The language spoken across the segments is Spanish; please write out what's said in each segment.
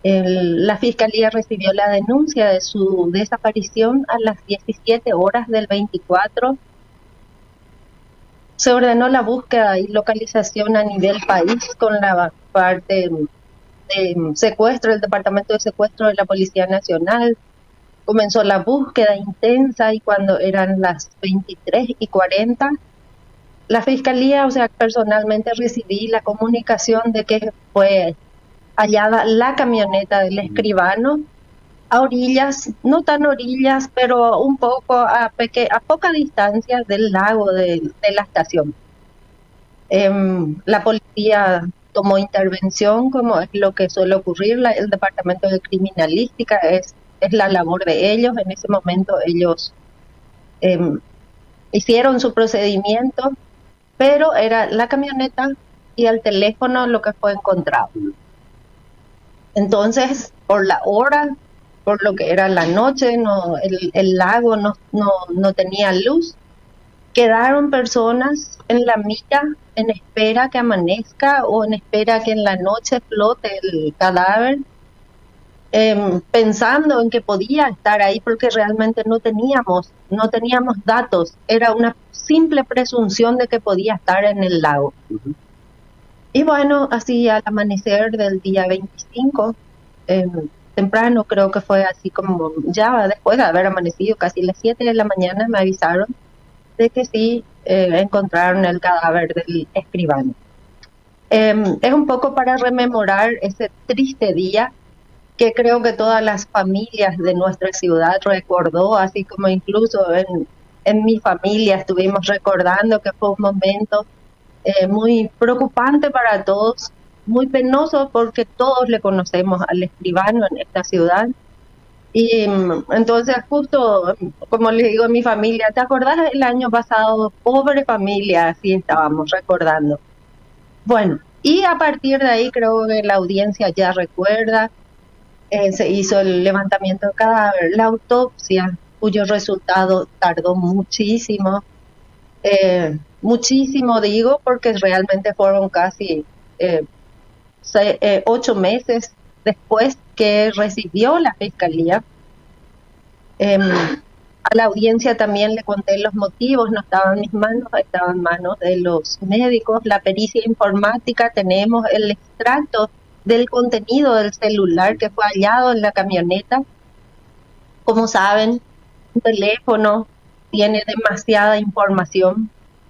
La fiscalía recibió la denuncia de su desaparición a las 17 horas del 24. Se ordenó la búsqueda y localización a nivel país con la parte de secuestro, el Departamento de Secuestro de la Policía Nacional. Comenzó la búsqueda intensa y cuando eran las 23:40, la fiscalía, o sea, personalmente recibí la comunicación de que fue hallada la camioneta del escribano a orillas, no tan orillas, pero un poco a poca distancia del lago de la estación. La policía tomó intervención, como es lo que suele ocurrir. El departamento de criminalística es la labor de ellos. En ese momento ellos em, hicieron su procedimiento, pero era la camioneta y el teléfono lo que fue encontrado. Entonces, por la hora, por lo que era la noche, no, el lago no tenía luz. Quedaron personas en la milla en espera que amanezca o en espera que en la noche flote el cadáver, pensando en que podía estar ahí porque realmente no teníamos datos. Era una simple presunción de que podía estar en el lago. Y bueno, así al amanecer del día 25, temprano, creo que fue así como ya después de haber amanecido, casi las 7 de la mañana, me avisaron de que sí encontraron el cadáver del escribano. Es un poco para rememorar ese triste día que creo que todas las familias de nuestra ciudad recordó, así como incluso en mi familia estuvimos recordando que fue un momento muy preocupante para todos, muy penoso porque todos le conocemos al escribano en esta ciudad. Y entonces justo, como les digo a mi familia, ¿te acordás el año pasado? Pobre familia, así estábamos recordando. Bueno, y a partir de ahí creo que la audiencia ya recuerda, se hizo el levantamiento de cadáver, la autopsia, cuyo resultado tardó muchísimo, muchísimo digo, porque realmente fueron casi 8 meses después que recibió la fiscalía. A la audiencia también le conté los motivos, no estaban en mis manos, estaban en manos de los médicos. La pericia informática, tenemos el extracto del contenido del celular que fue hallado en la camioneta. Como saben, un teléfono tiene demasiada información.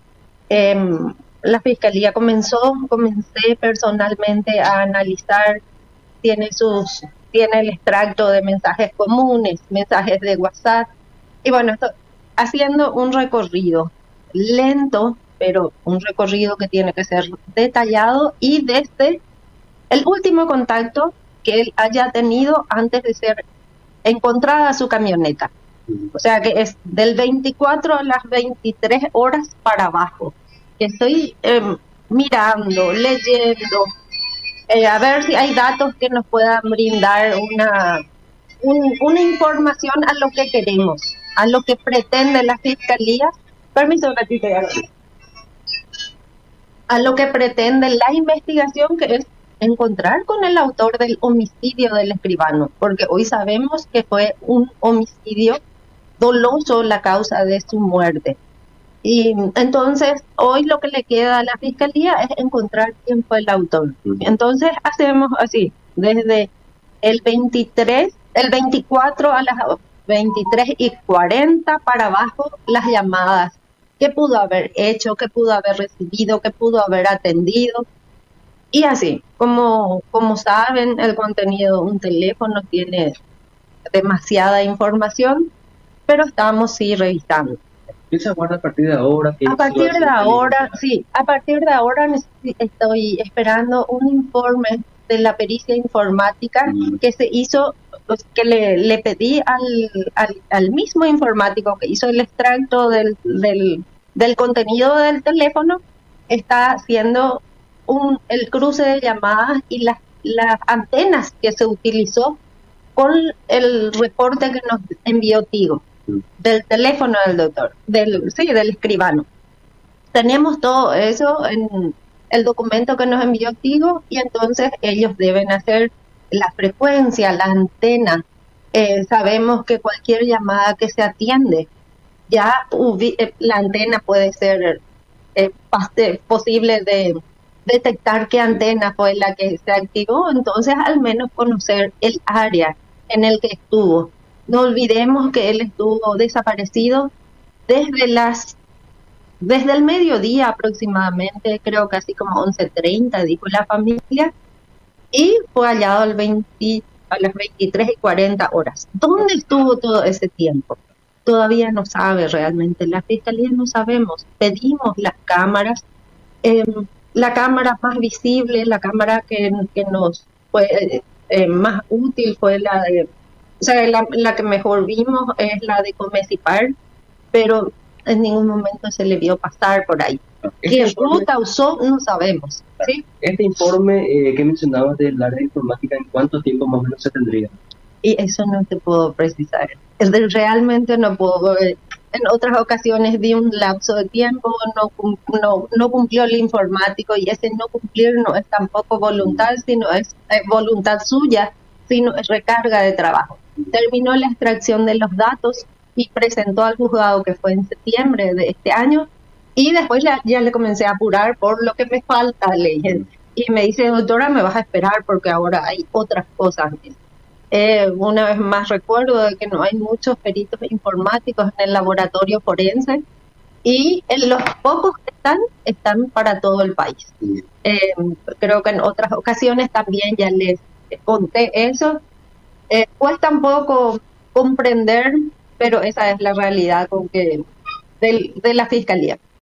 La fiscalía comencé personalmente a analizar, tiene el extracto de mensajes comunes, mensajes de WhatsApp, y bueno, esto, haciendo un recorrido lento, pero un recorrido que tiene que ser detallado y desde el último contacto que él haya tenido antes de ser encontrada su camioneta. O sea que es del 24 a las 23 horas para abajo. Estoy mirando, leyendo, a ver si hay datos que nos puedan brindar una información a lo que queremos, a lo que pretende la fiscalía. Permiso, un ratito, a lo que pretende la investigación, que es encontrar con el autor del homicidio del escribano, porque hoy sabemos que fue un homicidio doloso la causa de su muerte. Y entonces hoy lo que le queda a la fiscalía es encontrar quién fue el autor. Entonces hacemos así, desde el 24 a las 23:40 para abajo, las llamadas, qué pudo haber hecho, qué pudo haber recibido, qué pudo haber atendido. Y así, como saben, el contenido de un teléfono tiene demasiada información, pero estamos sí revisando. ¿Qué se aguarda a partir de ahora? A partir de ahora, sí, a partir de ahora estoy esperando un informe de la pericia informática que se hizo, pues, que le pedí al mismo informático que hizo el extracto del contenido del teléfono. Está haciendo el cruce de llamadas y las antenas que se utilizó con el reporte que nos envió Tigo, del teléfono del doctor, del escribano. Tenemos todo eso en el documento que nos envió Tigo y entonces ellos deben hacer la frecuencia, la antena. Sabemos que cualquier llamada que se atiende, ya la antena puede ser posible de detectar qué antena fue la que se activó, entonces al menos conocer el área en el que estuvo. No olvidemos que él estuvo desaparecido desde el mediodía aproximadamente, creo que así como 11:30, dijo la familia, y fue hallado a las 23:40. ¿Dónde estuvo todo ese tiempo? Todavía no sabe realmente, la fiscalía no sabemos. Pedimos las cámaras, la cámara más visible, la cámara que nos fue más útil fue o sea, la que mejor vimos es la de Comecipar, pero en ningún momento se le vio pasar por ahí. ¿Qué ruta usó? No sabemos. ¿Sí? Este informe que mencionabas del área de informática, ¿en cuánto tiempo más o menos se tendría? Y eso no te puedo precisar. Realmente no puedo. En otras ocasiones di un lapso de tiempo, no cumplió el informático, y ese no cumplir no es tampoco voluntad, sino es voluntad suya, sino es recarga de trabajo. Terminó la extracción de los datos y presentó al juzgado, que fue en septiembre de este año, y después ya le comencé a apurar por lo que me falta, le dije. Y me dice, doctora, me vas a esperar porque ahora hay otras cosas. Una vez más recuerdo de que no hay muchos peritos informáticos en el laboratorio forense, y en los pocos que están para todo el país. Creo que en otras ocasiones también ya les conté eso. Cuesta un poco comprender, pero esa es la realidad de la fiscalía.